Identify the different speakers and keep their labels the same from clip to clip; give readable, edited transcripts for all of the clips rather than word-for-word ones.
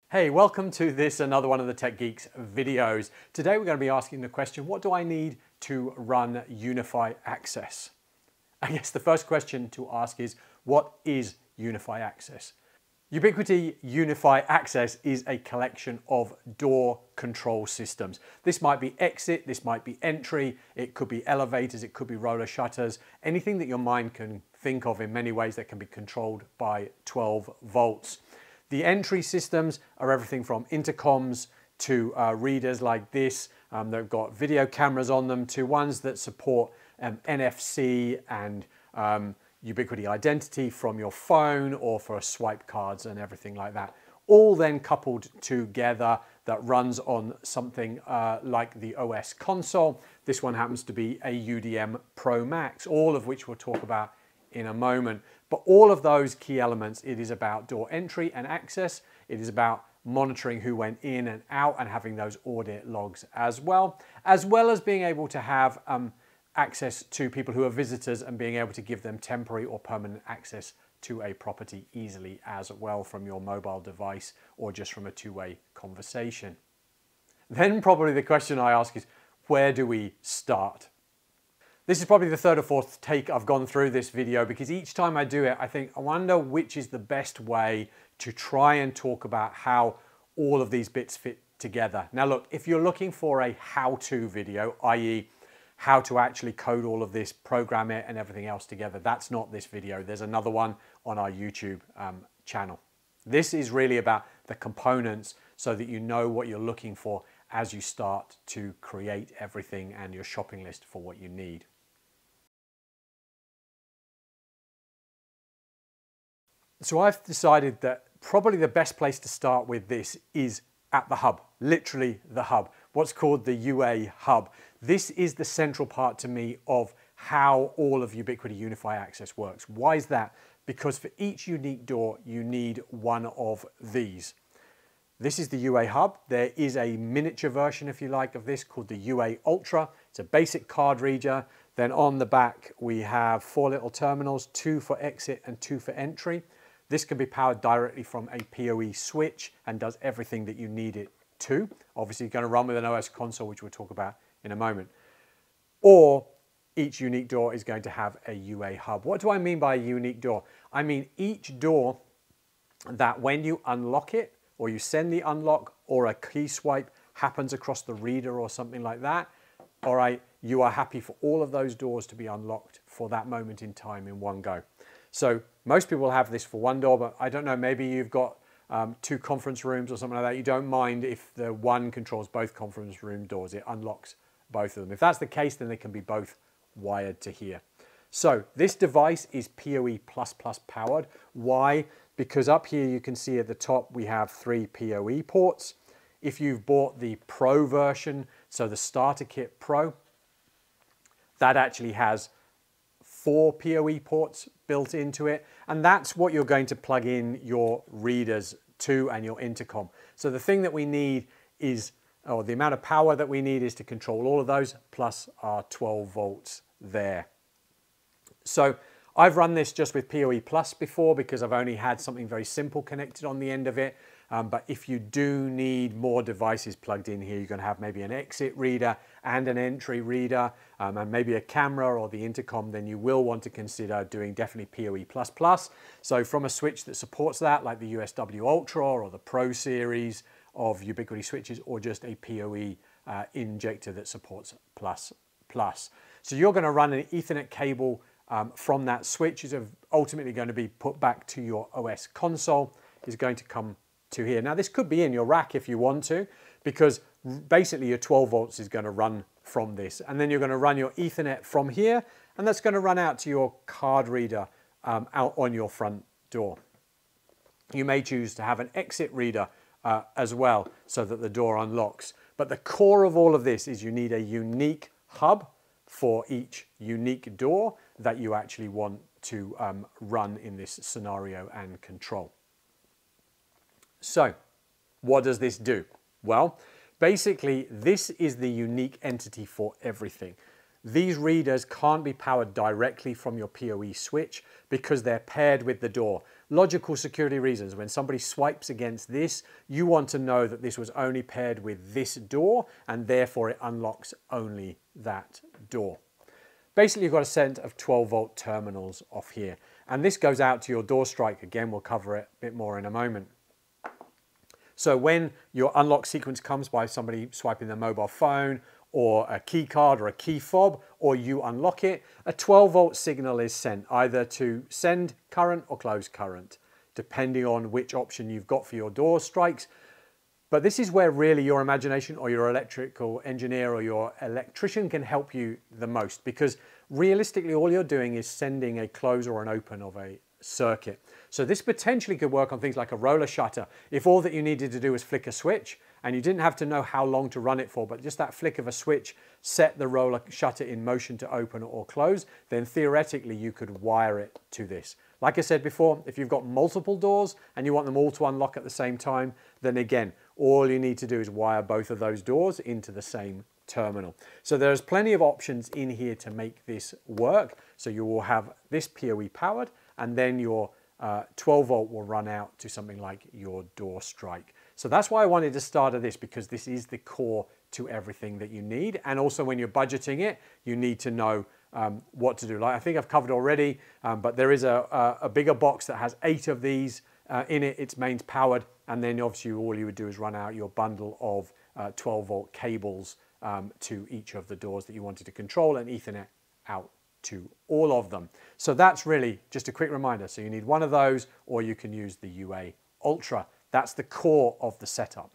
Speaker 1: Hey, welcome to another one of the Tech Geeks videos. Today we're going to be asking the question, what do I need to run UniFi Access? I guess the first question to ask is, what is UniFi Access? Ubiquiti Unifi Access is a collection of door control systems. This might be exit, this might be entry, it could be elevators, it could be roller shutters, anything that your mind can think of in many ways that can be controlled by 12 volts. The entry systems are everything from intercoms to readers like this. They've got video cameras on them to ones that support NFC and Ubiquiti identity from your phone or for swipe cards and everything like that. All then coupled together that runs on something like the OS console. This one happens to be a UDM Pro Max, all of which we'll talk about in a moment. But all of those key elements, it is about door entry and access. It is about monitoring who went in and out and having those audit logs as well as being able to have access to people who are visitors and being able to give them temporary or permanent access to a property easily as well from your mobile device or just from a two-way conversation. Then probably the question I ask is, where do we start? This is probably the third or fourth take I've gone through this video because each time I do it, I think, I wonder which is the best way to try and talk about how all of these bits fit together. Now look, if you're looking for a how-to video, i.e. how to actually code all of this, program it and everything else together, that's not this video. There's another one on our YouTube channel. This is really about the components so that you know what you're looking for as you start to create everything and your shopping list for what you need. So I've decided that probably the best place to start with this is at the hub, literally the hub, what's called the UA hub. This is the central part to me of how all of Ubiquiti Unifi Access works. Why is that? Because for each unique door, you need one of these. This is the UA hub. There is a miniature version, if you like, of this called the UA Ultra. It's a basic card reader. Then on the back, we have 4 little terminals, 2 for exit and 2 for entry. This can be powered directly from a PoE switch and does everything that you need it to. Obviously, you're going to run with an OS console, which we'll talk about in a moment. Or each unique door is going to have a UA hub. What do I mean by a unique door? I mean each door that when you unlock it, or you send the unlock, or a key swipe happens across the reader or something like that, all right, you are happy for all of those doors to be unlocked for that moment in time in one go. So most people have this for one door, but I don't know, maybe you've got 2 conference rooms or something like that. You don't mind if the one controls both conference room doors. It unlocks both of them. If that's the case, then they can be both wired to here. So this device is PoE++ powered. Why? Because up here you can see at the top we have 3 PoE ports. If you've bought the Pro version, so the Starter Kit Pro, that actually has 4 PoE ports built into it, and that's what you're going to plug in your readers to and your intercom. So the thing that we need is, or the amount of power that we need is to control all of those, plus our 12 volts there. So I've run this just with PoE Plus before because I've only had something very simple connected on the end of it. But if you do need more devices plugged in here, you're going to have maybe an exit reader and an entry reader and maybe a camera or the intercom, then you will want to consider doing definitely PoE++. So from a switch that supports that, like the USW Ultra or the Pro series of Ubiquiti switches, or just a PoE injector that supports plus. So you're going to run an Ethernet cable from that switch, is ultimately going to be put back to your OS console, is going to come to here. Now this could be in your rack if you want to, because basically your 12 volts is going to run from this, and then you're going to run your Ethernet from here, and that's going to run out to your card reader out on your front door. You may choose to have an exit reader as well so that the door unlocks, but the core of all of this is you need a unique hub for each unique door that you actually want to run in this scenario and control. So what does this do? Well, basically this is the unique entity for everything. These readers can't be powered directly from your PoE switch because they're paired with the door. logical security reasons. When somebody swipes against this, you want to know that this was only paired with this door, and therefore it unlocks only that door. Basically, you've got a set of 12-volt terminals off here, and this goes out to your door strike. Again, we'll cover it a bit more in a moment. So when your unlock sequence comes by somebody swiping their mobile phone or a key card or a key fob, or you unlock it, a 12-volt signal is sent either to send current or close current, depending on which option you've got for your door strikes. But this is where really your imagination or your electrical engineer or your electrician can help you the most, because realistically all you're doing is sending a close or an open of a circuit. So this potentially could work on things like a roller shutter. If all that you needed to do was flick a switch and you didn't have to know how long to run it for, but just that flick of a switch set the roller shutter in motion to open or close, then theoretically you could wire it to this. Like I said before, if you've got multiple doors and you want them all to unlock at the same time, then again, all you need to do is wire both of those doors into the same terminal. So there's plenty of options in here to make this work. So you will have this PoE powered, and then your 12 volt will run out to something like your door strike. So that's why I wanted to start at this, because this is the core to everything that you need. And also when you're budgeting it, you need to know what to do. Like I think I've covered already, but there is a bigger box that has 8 of these in it. It's mains powered, and then obviously all you would do is run out your bundle of 12 volt cables to each of the doors that you wanted to control, and Ethernet out to all of them. So that's really just a quick reminder. So you need one of those, or you can use the UA Ultra. That's the core of the setup.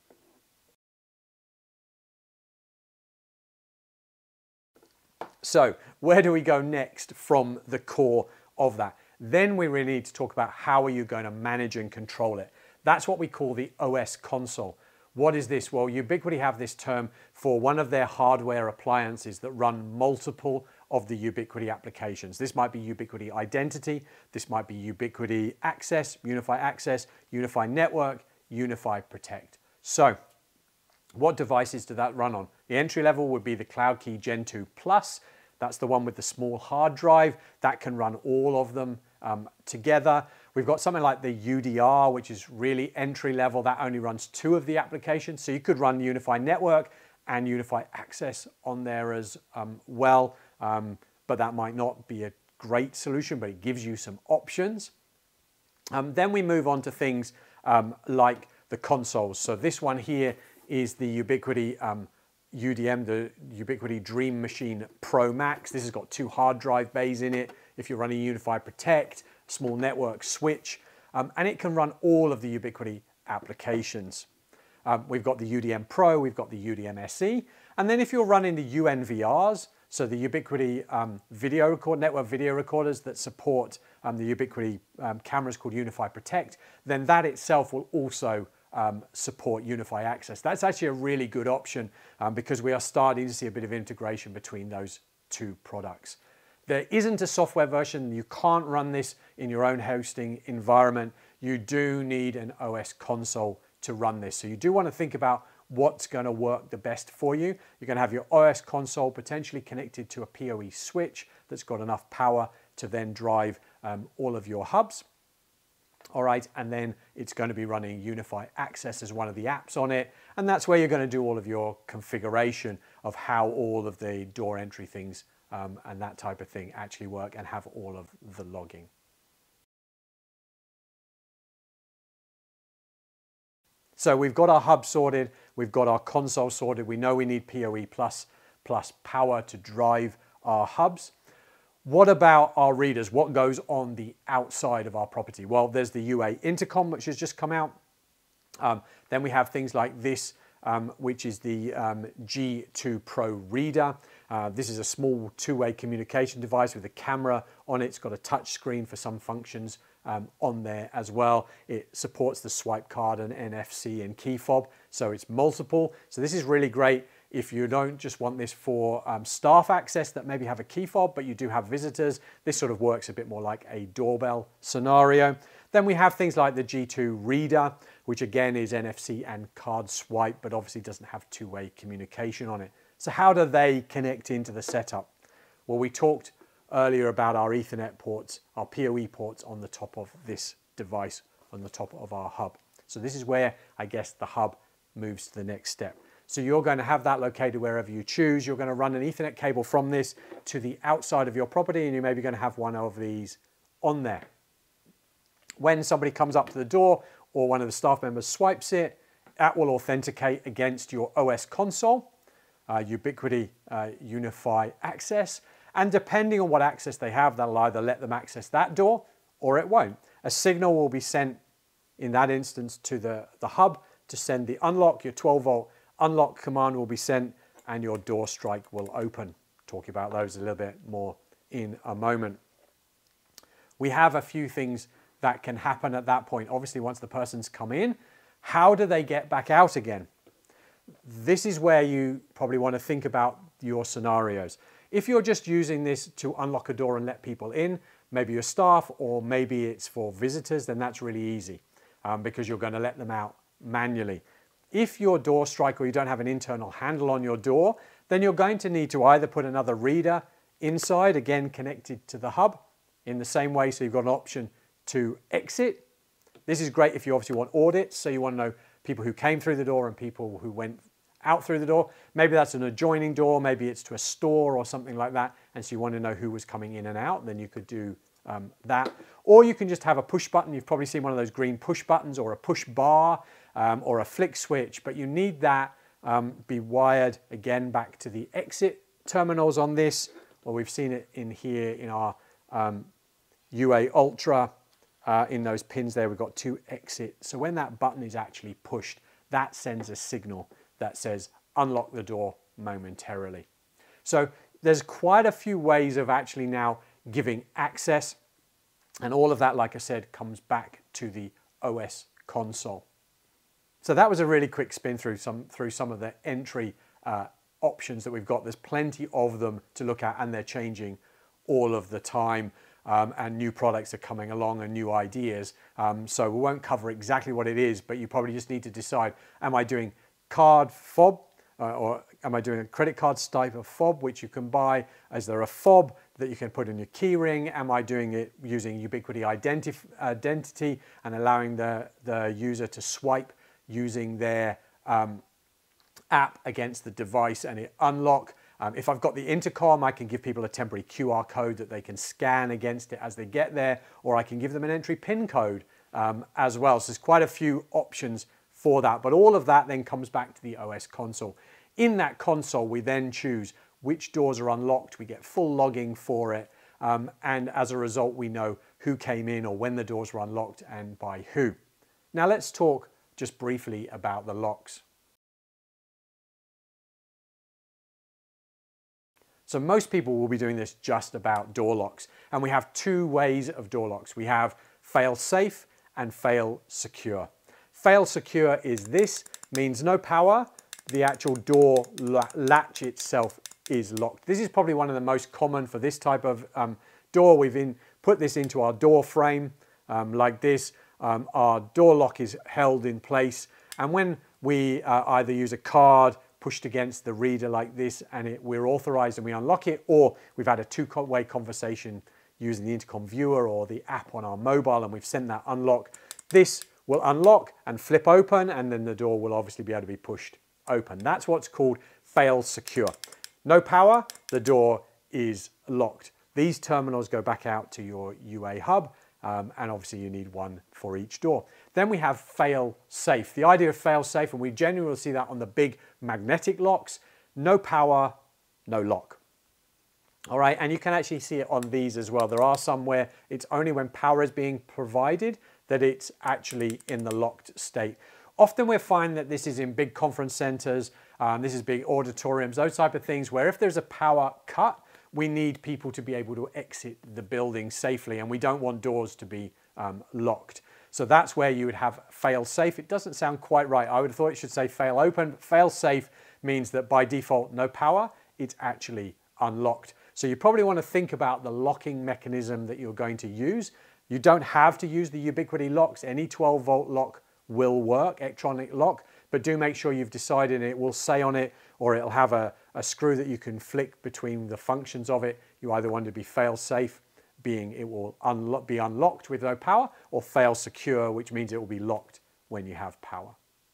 Speaker 1: So where do we go next from the core of that? Then we really need to talk about how are you going to manage and control it. That's what we call the OS console. What is this? Well, Ubiquiti have this term for one of their hardware appliances that run multiple of the Ubiquiti applications. This might be Ubiquiti Identity, this might be Ubiquiti Access, UniFi Access, UniFi Network, UniFi Protect. So what devices do that run on? The entry level would be the CloudKey Gen 2 Plus. That's the one with the small hard drive. That can run all of them together. We've got something like the UDR, which is really entry level. That only runs 2 of the applications. So you could run UniFi Network and UniFi Access on there as well. But that might not be a great solution, but it gives you some options. Then we move on to things like the consoles. So this one here is the Ubiquiti UDM, the Ubiquiti Dream Machine Pro Max. This has got 2 hard drive bays in it. If you're running UniFi Protect, small network switch, and it can run all of the Ubiquiti applications. We've got the UDM Pro, we've got the UDM SE, and then if you're running the UNVRs, so the Ubiquiti network video recorders that support the Ubiquiti cameras called UniFi Protect, then that itself will also support UniFi Access. That's actually a really good option because we are starting to see a bit of integration between those 2 products. There isn't a software version. You can't run this in your own hosting environment. You do need an OS console to run this. So you do want to think about what's going to work the best for you. You're going to have your OS console potentially connected to a PoE switch that's got enough power to then drive all of your hubs. All right, and then it's going to be running UniFi Access as one of the apps on it, and that's where you're going to do all of your configuration of how all of the door entry things and that type of thing actually work, and have all of the logging. So we've got our hub sorted, we've got our console sorted, we know we need PoE plus power to drive our hubs. What about our readers? What goes on the outside of our property? Well, there's the UA intercom, which has just come out. Then we have things like this, which is the G2 Pro reader. This is a small 2-way communication device with a camera on it. It's got a touch screen for some functions on there as well. It supports the swipe card and NFC and key fob, so it's multiple. So this is really great if you don't just want this for staff access that maybe have a key fob, but you do have visitors. This sort of works a bit more like a doorbell scenario. Then we have things like the G2 reader, which again is NFC and card swipe, but obviously doesn't have 2-way communication on it. So how do they connect into the setup? Well, we talked earlier about our Ethernet ports, our PoE ports on the top of this device on the top of our hub. So this is where I guess the hub moves to the next step. So you're going to have that located wherever you choose. You're going to run an Ethernet cable from this to the outside of your property, and you're maybe going to have one of these on there. When somebody comes up to the door or one of the staff members swipes it, that will authenticate against your OS console, Ubiquiti Unifi Access. And depending on what access they have, that'll either let them access that door or it won't. A signal will be sent in that instance to the hub to send the unlock. Your 12-volt unlock command will be sent and your door strike will open. Talk about those a little bit more in a moment. We have a few things that can happen at that point. Obviously, once the person's come in, how do they get back out again? This is where you probably want to think about your scenarios. If you're just using this to unlock a door and let people in, maybe your staff or maybe it's for visitors, then that's really easy because you're going to let them out manually. If your door strike or you don't have an internal handle on your door, then you're going to need to either put another reader inside, again connected to the hub in the same way, so you've got an option to exit. This is great if you obviously want audits, so you want to know people who came through the door and people who went out through the door. Maybe that's an adjoining door, maybe it's to a store or something like that, and so you want to know who was coming in and out, then you could do that. Or you can just have a push button. You've probably seen one of those green push buttons or a push bar or a flick switch, but you need that be wired again back to the exit terminals on this. Well, we've seen it in here in our UA Ultra. In those pins there, we've got 2 exit. So when that button is actually pushed, that sends a signal that says unlock the door momentarily. So there's quite a few ways of actually now giving access, and all of that, like I said, comes back to the OS console. So that was a really quick spin through some of the entry options that we've got. There's plenty of them to look at, and they're changing all of the time. And new products are coming along and new ideas. So we won't cover exactly what it is, but you probably just need to decide, am I doing card fob or am I doing a credit card type of fob, which you can buy? Is there a fob that you can put in your key ring? Am I doing it using Ubiquiti Identity and allowing the user to swipe using their app against the device and it unlock? If I've got the intercom, I can give people a temporary QR code that they can scan against it as they get there, or I can give them an entry PIN code as well. So there's quite a few options for that, but all of that then comes back to the OS console. In that console, we then choose which doors are unlocked. We get full logging for it, and as a result, we know who came in or when the doors were unlocked and by who. Now let's talk just briefly about the locks. So most people will be doing this just about door locks. And we have 2 ways of door locks. We have fail safe and fail secure. Fail secure is this, means no power, the actual door latch itself is locked. This is probably one of the most common for this type of door. We've put this into our door frame like this. Our door lock is held in place. And when we either use a card pushed against the reader like this and we're authorized and we unlock it, or we've had a 2-way conversation using the intercom viewer or the app on our mobile and we've sent that unlock, this will unlock and flip open, and then the door will obviously be able to be pushed open. That's what's called fail secure. No power, the door is locked. These terminals go back out to your UA hub, and obviously you need one for each door. Then we have fail safe. The idea of fail safe, and we generally see that on the big magnetic locks, no power, no lock. All right, and you can actually see it on these as well. There are some where it's only when power is being provided that it's actually in the locked state. Often we find that this is in big conference centers, this is big auditoriums, those type of things where if there's a power cut, we need people to be able to exit the building safely, and we don't want doors to be locked. So that's where you would have fail safe. It doesn't sound quite right. I would have thought it should say fail open, but fail safe means that by default, no power, it's actually unlocked. So you probably want to think about the locking mechanism that you're going to use. You don't have to use the Ubiquiti locks. Any 12-volt lock will work, electronic lock, but do make sure you've decided it will say on it, or it'll have a screw that you can flick between the functions of it. You either want to be fail safe, being it will be unlocked with no power, or fail secure, which means it will be locked when you have power.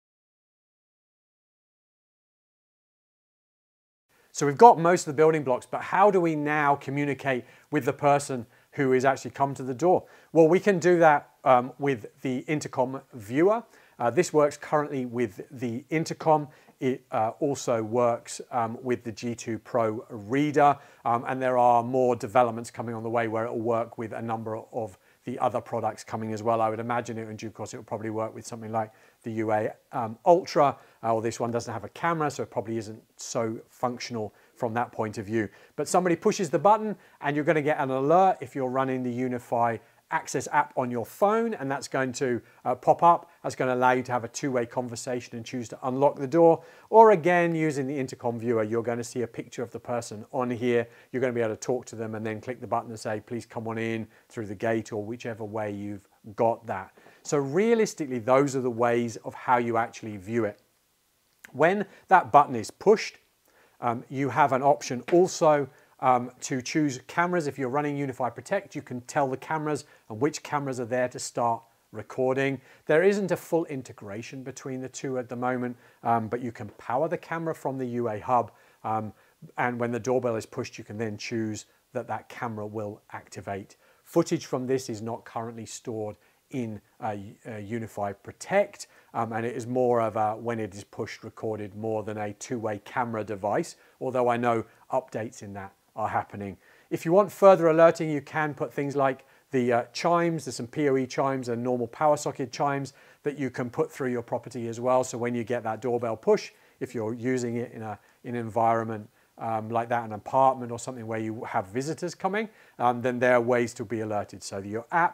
Speaker 1: So we've got most of the building blocks, but how do we now communicate with the person who is actually come to the door? Well, we can do that with the intercom viewer. This works currently with the intercom. It also works with the G2 Pro reader, and there are more developments coming on the way where it will work with a number of the other products coming as well. I would imagine it in due course it will probably work with something like the UA Ultra, or this one doesn't have a camera, so it probably isn't so functional from that point of view. But somebody pushes the button and you're going to get an alert if you're running the UniFi Access app on your phone, and that's going to pop up. That's going to allow you to have a two-way conversation and choose to unlock the door. Or again, using the intercom viewer, you're going to see a picture of the person on here. You're going to be able to talk to them and then click the button and say, please come on in through the gate, or whichever way you've got that. So realistically, those are the ways of how you actually view it. When that button is pushed, you have an option also to choose cameras. If you're running UniFi Protect, you can tell the cameras and which cameras are there to start recording. There isn't a full integration between the two at the moment, but you can power the camera from the UA hub, and when the doorbell is pushed, you can then choose that camera will activate. Footage from this is not currently stored in UniFi Protect, and it is more of a, when it is pushed, recorded more than a two-way camera device, although I know updates in that are happening. If you want further alerting, you can put things like the chimes. There's some PoE chimes and normal power socket chimes that you can put through your property as well. So when you get that doorbell push, if you're using it in an environment like that, an apartment or something where you have visitors coming, then there are ways to be alerted. So your app,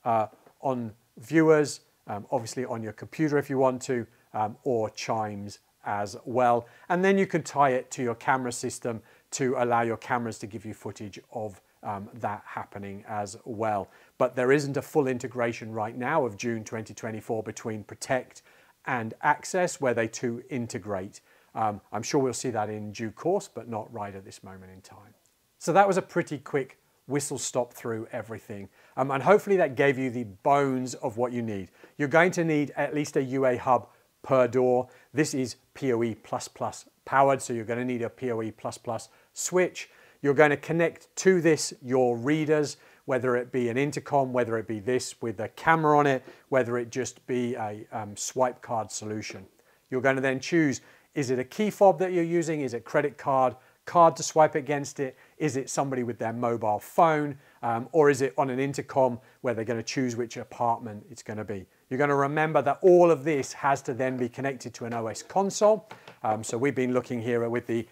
Speaker 1: on viewers, obviously on your computer if you want to, or chimes as well. And then you can tie it to your camera system to allow your cameras to give you footage of that happening as well. But there isn't a full integration right now of June 2024 between Protect and Access where they two integrate. I'm sure we'll see that in due course, but not right at this moment in time. So that was a pretty quick whistle stop through everything. And hopefully that gave you the bones of what you need. You're going to need at least a UA hub per door. This is PoE++ powered, so you're going to need a PoE++ switch. You're going to connect to this your readers, whether it be an intercom, whether it be this with a camera on it, whether it just be a swipe card solution. You're going to then choose, is it a key fob that you're using? Is it credit card to swipe against it? Is it somebody with their mobile phone? Or is it on an intercom where they're going to choose which apartment it's going to be? You're going to remember that all of this has to then be connected to an OS console. So we've been looking here with the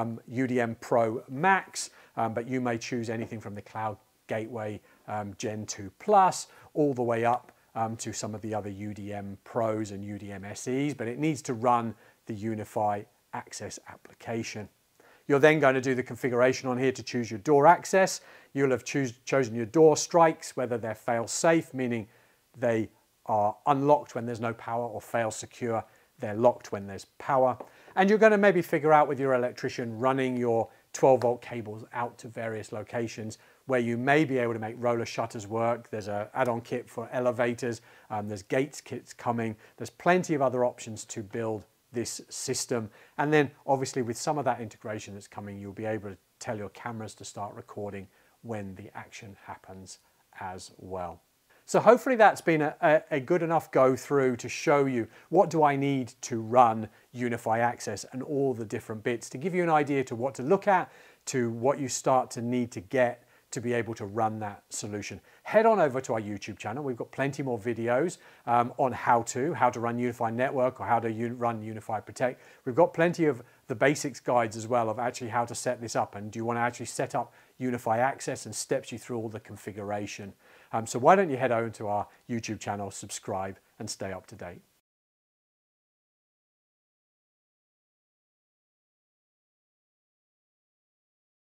Speaker 1: UDM Pro Max, but you may choose anything from the Cloud Gateway Gen 2 Plus all the way up to some of the other UDM Pros and UDM SEs, but it needs to run the UniFi Access application. You're then going to do the configuration on here to choose your door access. You'll have chosen your door strikes, whether they're fail safe, meaning they are unlocked when there's no power, or fail secure, they're locked when there's power. And you're going to maybe figure out with your electrician running your 12-volt cables out to various locations where you may be able to make roller shutters work. There's an add-on kit for elevators. There's gates kits coming. There's plenty of other options to build this system. And then obviously with some of that integration that's coming, you'll be able to tell your cameras to start recording when the action happens as well. So hopefully that's been a good enough go through to show you what do I need to run UniFi Access and all the different bits, to give you an idea to what to look at, to what you start to need to get to be able to run that solution. Head on over to our YouTube channel. We've got plenty more videos on how to run UniFi Network or how to run UniFi Protect. We've got plenty of the basics guides as well of actually how to set this up, and do you want to actually set up UniFi Access, and steps you through all the configuration. So why don't you head over to our YouTube channel, subscribe, and stay up to date.